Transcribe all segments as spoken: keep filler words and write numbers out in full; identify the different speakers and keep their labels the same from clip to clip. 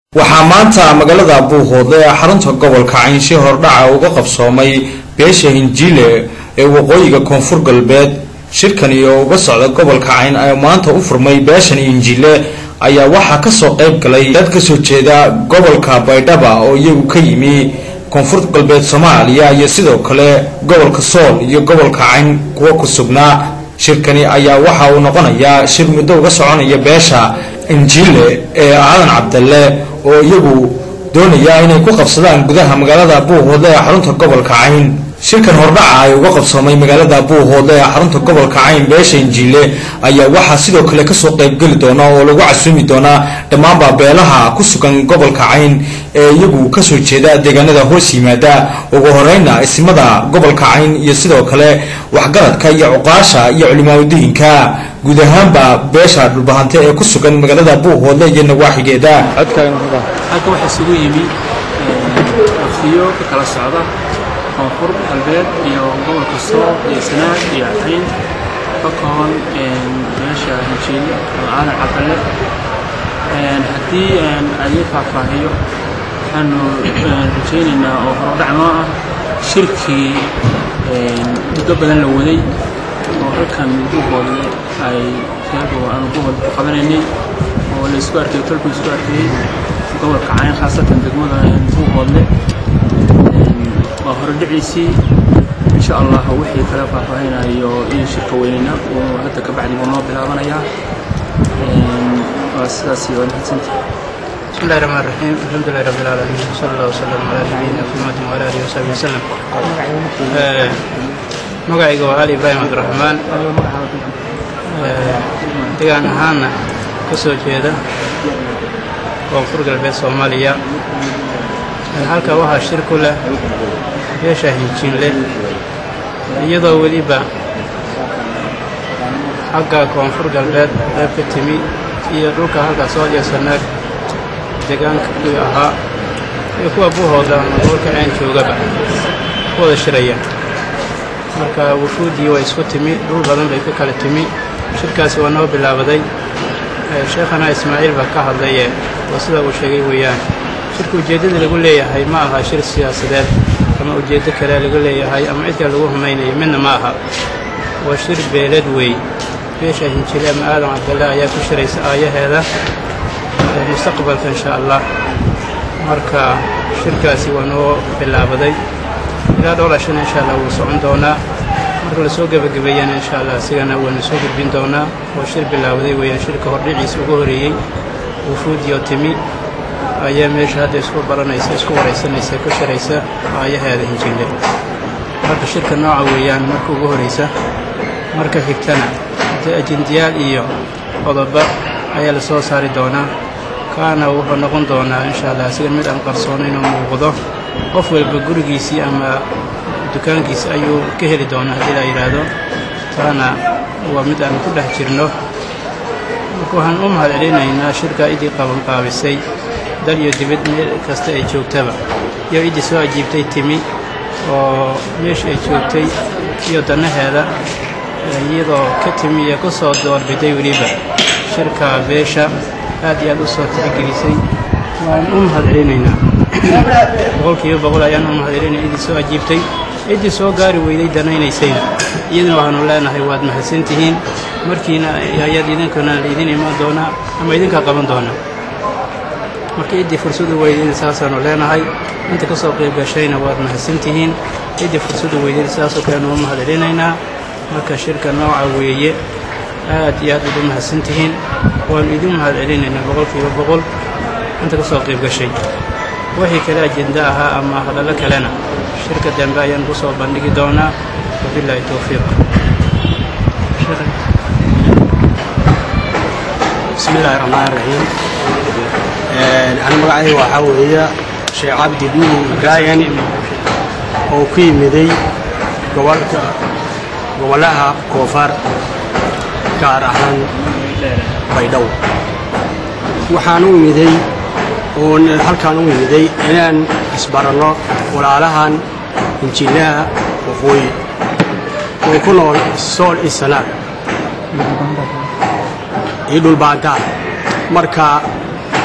Speaker 1: waxaa maanta magaalada Buuhoodle ee xarunta gobolka Caynshe hordhaca uga qabsoomay beesha Hinjile ee waqooyiga Koonfur Galbeed shirkan iyo uga socda gobolka Cayn ay maanta u furmay beeshan Hinjile ayaa waxa ka soo qayb galay dad ka soo jeeda gobolka Baydhaba oo iyagu ka yimi Koonfur Galbeed Soomaaliya iyo sidoo kale gobolka Sool iyo gobolka Cayn kuwa ku sugnaa shirkani ayaa waxa uu noqonayaa shir muddo uga soconaya beesha Hinjile ee Aadan Cabdalle oo iyagu doonaya inay ku qabsadaan gudaha magaalada Buuhoodle ee xarunta gobolka Cayn shirkan hordhaca ay uga qabsoomay magaalada Buuhoodle ee xarunta gobolka Cayn beesha Hinjile ayaa waxa sidoo kale ka soo qayb gali doona oo lagu casuumi doona dhammaan beelaha ku sugan gobolka Cayn ee iyagu ka soo jeeda deegaanada hoos yimaada ugu horeyna ismada gobolka Cayn iyo sidoo kale waxgaradka iyo cuqaasha iyo culimaadudiinka guud ahaanba beesha dhulbahante ee ku sugan magaalada Buuhoodle iyo nawaaxigeeda
Speaker 2: halka waxa isugu yimi waqtiyo kala socda Koonfur Galbeed iyo gobolka Sool iyo Sanaag iyo Cayn fakon beesha Hinjile Aadan Cabdalle haddii ay faahfaahiyo waxaanu rajaynaynaa oo hordhacno ah shirkii muddo badan la waday oo halkan Buuhoodle ay reebo aan Buuhoodle ku qabanaynay oo la isku arkay tolku isku arkay gobolka Cayn khaasatan degmada Buuhoodle waa hordhiciisi insha Allah wixii kala faahfaahinayo in shirka weynina oo hadda ka bacdi noo bilaabanaya waa sidaas iyo intaasanta
Speaker 3: بسم الله الرحمن الرحيم الحمد لله رب العالمين صلى الله وسلم على نبينا محمد وعلى اله وصحبه وسلم magacayga waa Ali Ibrahim Abdurrahman deegaan ahaana ka soo jeeda Koonfur Galbeed Soomaaliya halka waxa shir ku leh beesha Hinjile iyadoo waliba xagga Koonfur Galbeed qayb ka timi iyo dhulka halka soo jeesanaag deegaanka ku ahaa iyo kuwa Buuhoodle gobolka Cayn joogaba wada shiraya marka wufuudii way isku timi dhul badan bay ka kala timi shirkaasi waa noo bilaabaday sheekhana Ismaaciil baa ka hadlay oo sida uu sheegay weeyaan shirku ujeedada lagu leeyahay ma aha shir siyaasadeed ama ujeedada kale lagu leeyahay ama cid kale lagu humaynayo midna ma aha waa shir beelad weey beesha Hinjile ama Aadan Cabdalle ayaa ku shiraysa aayaheeda mustaqbalka insha Allah marka shirkaasi waa noo bilaabaday ilaa dhowr shan insha Allah wuu socon doonaa marka la soo gabagabeeyana insha Allah sigana waan soo gudbin doonaa oo shir bilaabaday weeyaan shirka hordhiciisa ugu horeeyay wufuudiyo timi ayaa meesha hadda isku baranaysa isku wareysanaysa ku shiraysa aayaheeda Hinjile marka shirka nooca weeyaan marka ugu horeysa marka xigtana ajendiyaal iyo qodobo ayaa la soo saari doonaa kaana wuxuu noqon doonaa insha Allah siga mid aan qarsoonayn oo muuqdo qof walba gurigiisii ama dukaankiisa ayuu ka heli doonaa hadii la yiraahdo taana waa mid aan ku dhex jirno waxaan u mahadcelinaynaa shirka idii qaban qaabisay dal iyo dibad meel kasta ay joogtaba iyo idii soo ajiibtay timi oo meesha ay joogtay iyo danaheeda iyadoo ka timi iyo ku soo doorbiday waliba shirka beesha aad iyo aad u soo tixgelisay waan u mahadcelinaynaa boqolkiiba boqol ayaan u mahadcelinaynaa idii soo ajiibtay idii soo gaari weyday danaynaysay iyaduna waxaanu leenahay waad mahadsantihiin markiina ayaad idinkana idin imaan doonaa ama idinka qaban doonaa marka idii fursad u weyday saasaanu leenahay inta ka soo qayb gashayna waad mahadsantihiin idii fursad u weyday saasoo kale u mahadcelinaynaa marka shirka nooca weeye aad iyo aad u mahadsantihiin waan idin mahadcelinaynaa boqolkiiba boqol inta ka soo qayb gashay wixii kale ajenda ahaa ama hadallo kalena shirka dambe ayaan ku soo bandhigi doonaa wabillahi tawfiiq
Speaker 4: بسم الله الرحمن الرحيم أنا مقعدي وحاوية شيخ عبد بن إبراهيم أو كي مدي قولك قولها كوفر كارهان بيدو وحانو مدي وهل كانوا مدي إن أسبر الله ولا لهان Hinjile وقوي وكلهم سول السنة يدل بعدها مركا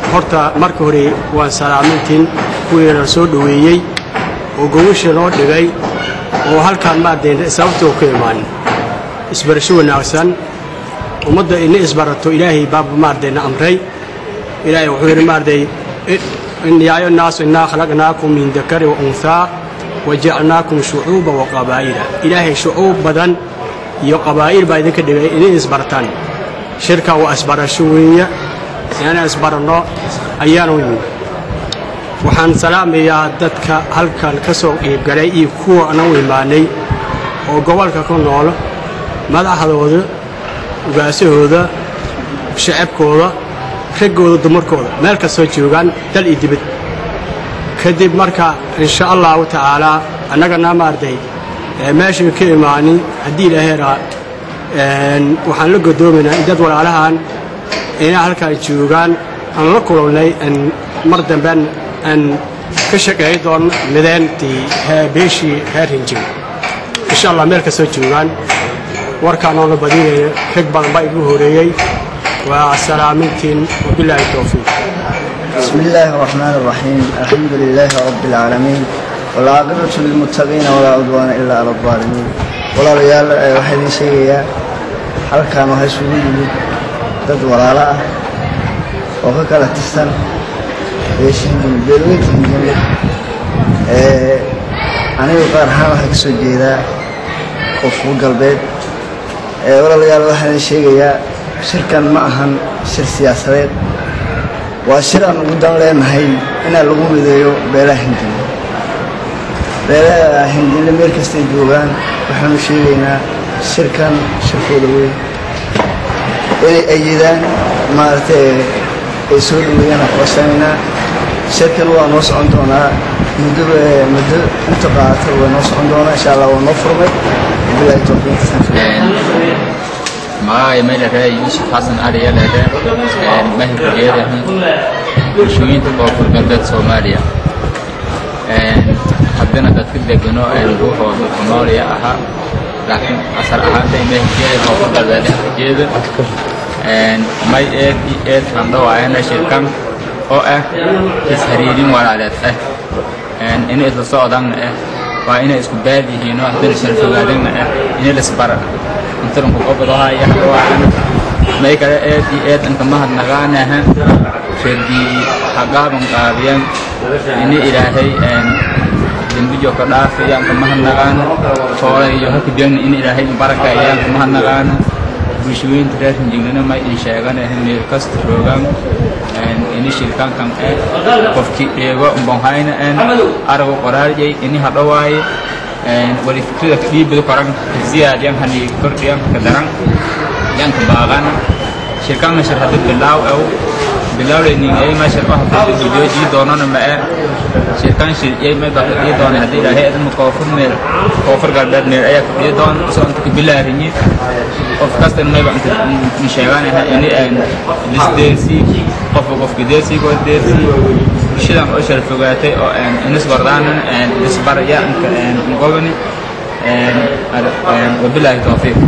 Speaker 4: horta marka hore waan salaamintiin kuweena soo dhaweeyay oo gowsha loo dhigay oo halkaan ma deyn sababtoo ka imaan isbarasho wanaagsan ummadda inay isbarato ilaahay baab ma deyn amray ilaahay wuxuu yiri ma deey in yaayo naas inna khalaqnaakum min dakari wa untha waja'alnaakum shu'uuban wa qabaa'ila ilaahay shu'uub badan iyo qabaa'il baa idinka dhigay inay isbartaan shirka waa isbarasho weeye يعني أسبرنا أيام وين وحن سلام يا دتك هلك الكسر يبقى يكون أنا ويماني وجوال ككون ناله ماذا هذا هذا وقاسي هذا شعب كذا خج هذا دمر كذا مالك سويت يوجان تل يدبت كذب مركا إن شاء الله تعالى أنا قلنا ماردي ماشي كيماني هدي لهرا وحن لقى دومنا إذا ولا علىهن إن هالك يجوعان أنا أقول لي أن مرة بين أن كشك أيضا مدن تي بيشي هرنجي إن شاء الله ملك سويجوعان وركان على بديل حقبا بيجوه ريي والسلامتين وبالله التوفيق.
Speaker 5: بسم الله الرحمن الرحيم الحمد لله رب العالمين والعاقبة للمتقين ولا عدوان إلا على الظالمين ولا رجال واحد شيء هالك ما هيسوي dad walaalo ah oo ka kala tirsan beeshinka beelweynta ee aniga qaar ahaan waxa ka soo jeedaa Koonfur Galbeed ee walaalayaal waxaan sheegayaa shirkan ma ahan shir siyaasadeed waa shir aan ugu dan leenahay in lagu mideeyo beelaha Hindiya beelaha Hindiya meel kasta joogaan waxaan sheegaynaa shirkan shirkooda weyn أيضاً ما تسول ويانا قصينا شركة ونص عندنا مدة مدة انتقاط ونص عندنا إن شاء الله ونفرمه بلا توفيق.
Speaker 6: ما يميل رأي يوسف حسن أريال هذا ما هي كبيرة شوين تبغى في بلد سوماليا حبينا تتكلم بنوع الروح والكمالية أها لكن أثر أهانته ما هي كبيرة في بلد كبيرة ما يأتي يأتي عندنا وعينا شركة أو أه تسهرين ولا على أه إن إذا صعدنا أه وإن إسكبادي هنا أهدر الشرف قادنا أه إن الإسبار أنتم كقبضها يحدوا عنا ما يكره يأتي يأتي أنت ما هنغانا ها شدي حقاب مقابيا إن إلهي أن جنبي كذا في yang kemahan nagan soal yang kemudian ini ilahi baraka yang kemahan nagan Bisuin terus menjadikan nama insyaallah ini kas program ini shirkan kang eh kofki ego bonghaina en arabo qorar jay ini hadawai en wali fitu akdi bil qarang ziyad yang hani kurdiam kadarang yang kebagan shirkan masyarakat bilau au bilau ini ay masyarakat hadu video ji donan ma shirkan shir ay ma bakdi don hadi ilahi admu kofur mer kofur gadad mer ay akdi don so antu bilah ini of kastan ma baan inshaallah ini en lisdesi qof qof gidesi ko desi shidan oo shar fogaatay oo en inis bardaanan en isbaraya en gobani en en wabillahi tawfiq.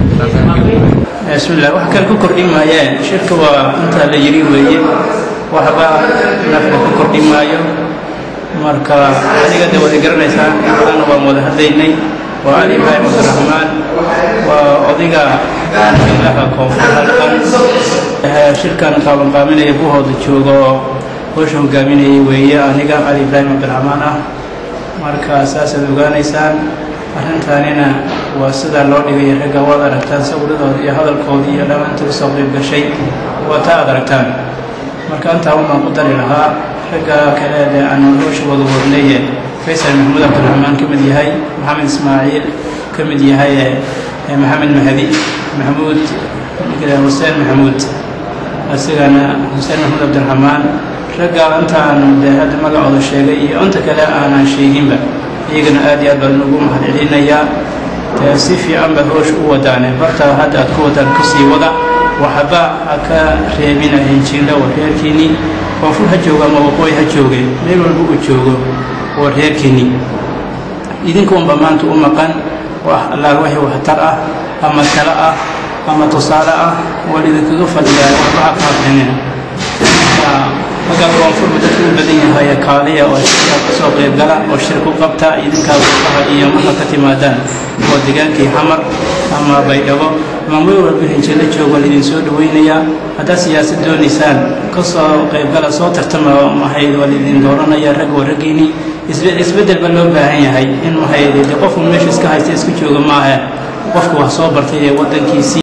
Speaker 3: bismillah wax kale ku kordhin maayeen shirka waa inta la yiri weeye waxba nafka ku kordhin maayo marka aniga de wada garanaysaa inaan waan wada hadlaynay waa Ali Ibrahim Abdurrahman waa odiga ilaha koonfur halkan shirkan qaban qaaminaya buuhooda joogo oo hogaaminayay weeye aniga Ali Ibrahim Abdurrahman ah marka asaas aad ogaanaysaan arrintaanina waa sida loo dhigay ragga wada aragtaan sawirradooda iyo hadalkooda iyo dhammaantii soo qayb gashay waa taa aad aragtaan marka intaa waxaan ku dari lahaa ragga kale ee aan noloshooda wadneeyay Faisal Mahmoud Abdurrahman kamid yahay Maxamed Ismaaciil kamid yahay Maxamed Mahdi Mahmoud Hussein Mahmoud asigana Hussein Mahmoud Abdurrahman ragga intaan hada magacooda sheegay iyo inta kale aanan sheeginba iyagana aad iyo aad baan ugu mahadcelinayaa si fiican baa hoosh u wadaanay barta hadda aad ku wadaan kasii wada waxba ka reebina injiila wareerkiini koonfur ha jooga ama waqooyi ha joogay meel walba uu joogo wareerkiini idinkoon ba maanta u maqan wax Allah wixii wax tar ah ama kala ah ama tusaale ah walidinkaga fadhiyaa waxba ka hadlinina halkan koonfur dadku u badan yahay kaaliya oo soo qayb gala oo shirku qabta idinka waxa iyo marka ka timaadaan oo deegaankii xamar ama baydhabo ama meel walba hinjada joogo idin soo dhaweynaya hada siyaasad doonaysaan ka soo qayb gala soo tartama maxay walidin dooranaya rag waragiini isbedel bal loo baahan yahay in maxay qofku meesha iska haysta isku jooga maaha qofku wax soo bartay wadankiisa